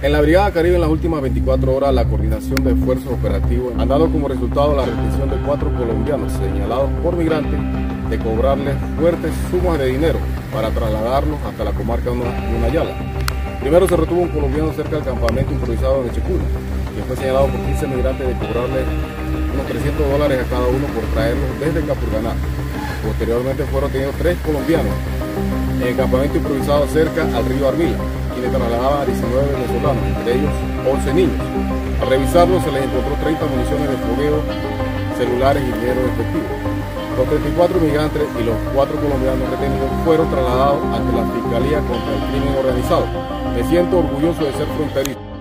En la Brigada Caribe, en las últimas 24 horas, la coordinación de esfuerzos operativos han dado como resultado la retención de 4 colombianos señalados por migrantes de cobrarles fuertes sumas de dinero para trasladarlos hasta la comarca de Nunayala. Primero se retuvo un colombiano cerca del campamento improvisado en Echecuna, quien fue señalado por 15 migrantes de cobrarle unos $300 a cada uno por traerlos desde Capurganá. Posteriormente fueron detenidos 3 colombianos en el campamento improvisado cerca al río Armila, quienes trasladaban a 19 venezolanos, entre ellos 11 niños. Al revisarlos se les encontró 30 municiones de fogueo, celulares y dinero en efectivo. Los 34 migrantes y los 4 colombianos retenidos fueron trasladados ante la Fiscalía contra el Crimen Organizado. Me siento orgulloso de ser fronterizo.